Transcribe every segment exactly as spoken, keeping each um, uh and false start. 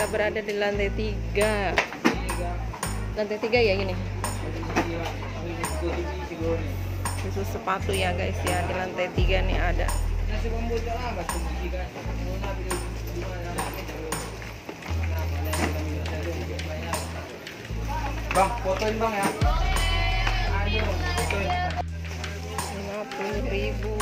kita berada di lantai tiga. Lantai tiga ya ini. Khusus sepatu ya guys ya, di lantai tiga nih ada. Bang, fotoin bang ya. lima puluh ribu.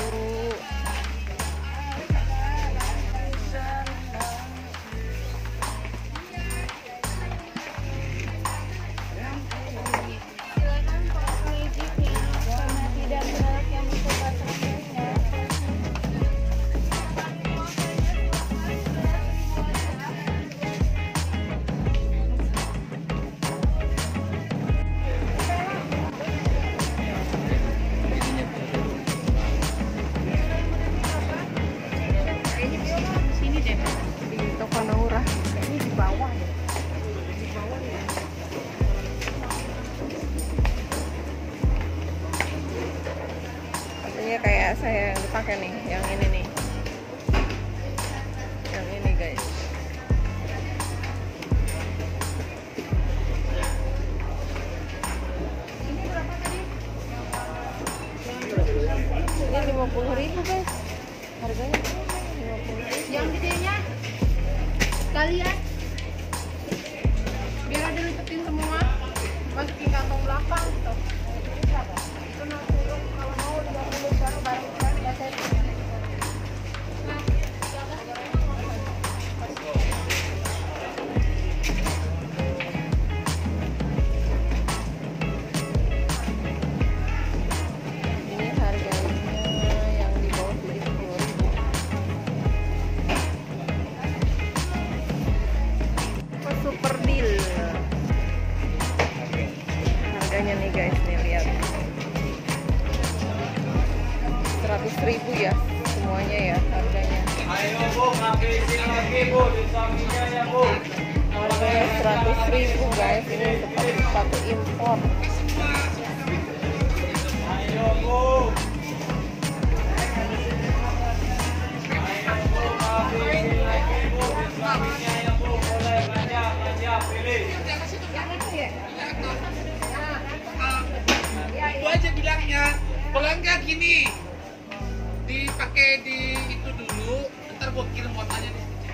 Kayak saya yang dipakai nih, yang ini nih, yang ini guys. Ini berapa tadi? Ini lima puluh ribu guys, harganya lima puluh ribu. Yang gedenya kalian biar ada lipetin semua, masukin kantong belakang gitu. Itu enam puluh, kalau mau lima puluh baru barang-barang ya saya. Ini harganya yang di bawah tujuh puluh ribu. Oh, super deal. Harganya nih guys, nih lihat. seratus ribu ya semuanya ya harganya. Ayo bu, ngabisin lagi bu, di sampingnya ya bu. Harganya seratus ribu guys, ini sepatu sepatu impor. Ayo bu. Ayo bu, ngabisin lagi bu, di sampingnya ya bu. Boleh belanja, belanja, pilih. Itu aja bilangnya, pelanggan gini dipakai di itu dulu, ntar gua kirim fotonya di sini.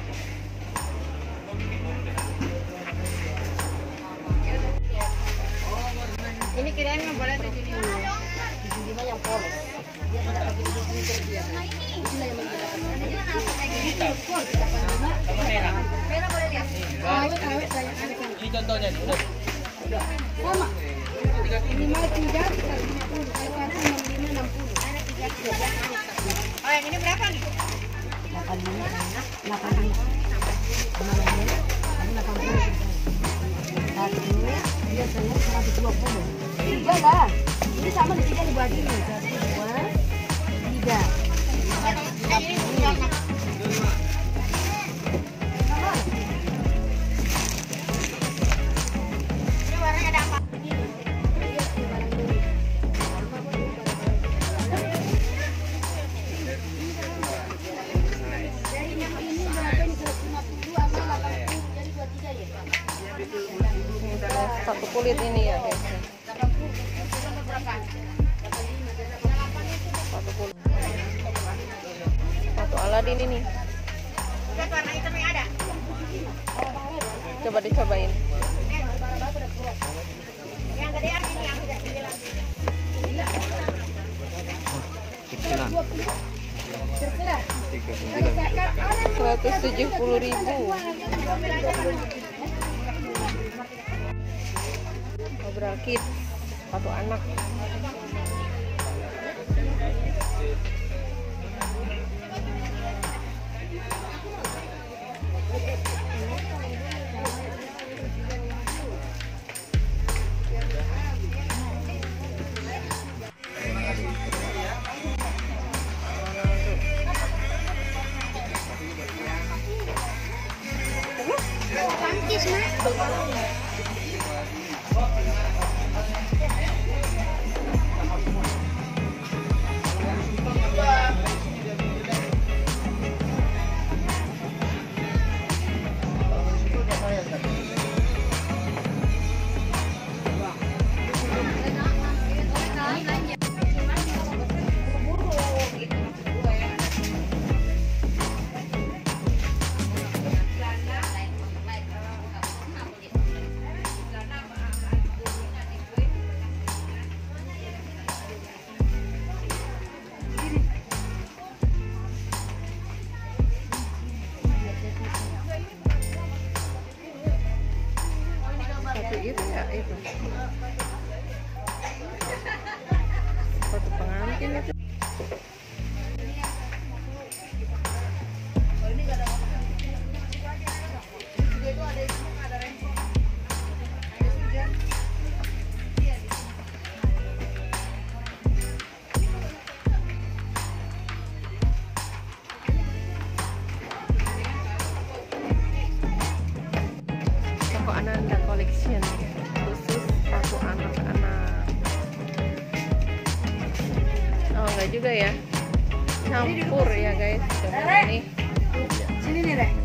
Ini kirain nggak boleh di sini. Di sini mah yang polos. Dia tidak pakai di sini dia. Inilah yang membedakan. Ini kan apa kayak gitu? Polos delapan puluh lima. Merah boleh lihat. Awet awet saya ada kan. Ini contohnya nih, udah. Sama. Lima tiga, seratus lima puluh. Kalau satu enam lima enam puluh. Ada tiga tiga. Oh yang ini berapa nih? Delapan lima, delapan lima. Sama lagi. Ini delapan puluh. Satu, biasanya seratus dua puluh. Tiga lah. Ini sama di tiga dibagi nih. Satu, dua, tiga. Ini warnanya ada apa? Satu kulit ini ya guys. Satu kulit. Satu Aladin ini. Warna hitamnya ada. Coba dicobain. Yang gedean ini yang tidak kecilan. Kecilan. Terserah. seratus tujuh puluh ribu. Obral Kids, sepatu anak. Tangkis mas. gitu ya itu. Sepatu pengantin itu. Toko Ananda Collection khusus sepatu anak-anak. Oh enggak juga ya, campur ya guys. Coba ini. Sini nih, Rek.